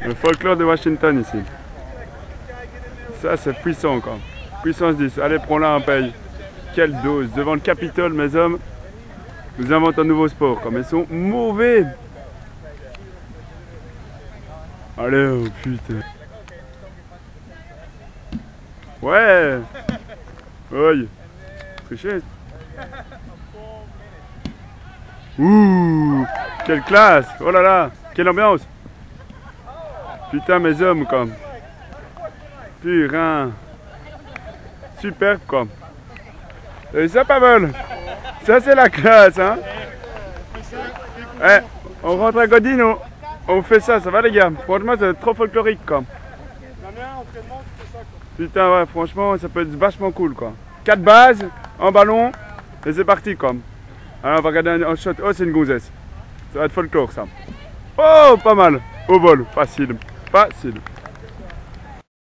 Le folklore de Washington ici. Ça c'est puissant quoi. Puissance 10. Allez, prends-la un paye. Quelle dose. Devant le Capitole, mes hommes, nous inventons un nouveau sport. Comme ils sont mauvais. Allez, oh putain. Ouais. Oui. Tricher. Ouh. Quelle classe. Oh là là. Quelle ambiance. Putain, mes hommes, comme. Putain. Superbe, comme. Et ça, Pavel. Ça, c'est la classe, hein. Eh, on rentre à Godino. On fait ça, ça va, les gars. Franchement, c'est trop folklorique, comme. Putain, ouais, franchement, ça peut être vachement cool, quoi. 4 bases, un ballon, et c'est parti, comme. Alors, on va regarder un shot. Oh, c'est une gonzesse. Ça va être folklore, ça. Oh, pas mal. Au vol, facile. Facile.